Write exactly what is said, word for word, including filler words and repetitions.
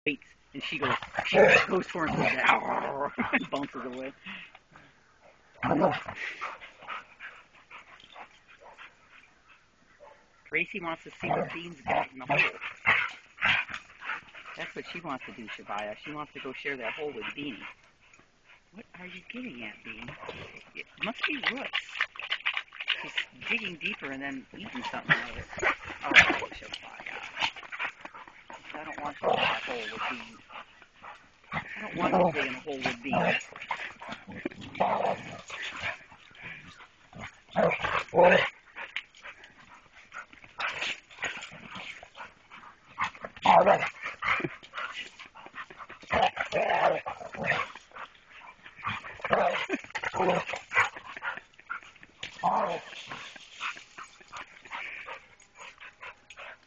waits, and she goes, she goes for him, and bounces away. Gracie wants to see what Bean's got in the hole. That's what she wants to do, Shabaya. She wants to go share that hole with Beanie. What are you getting at, Bean? It must be roots. She's digging deeper and then eating something out of it. All right, Shabaya. I don't want to dig in that hole with Bean. I don't want to dig in a hole with Bean. All right.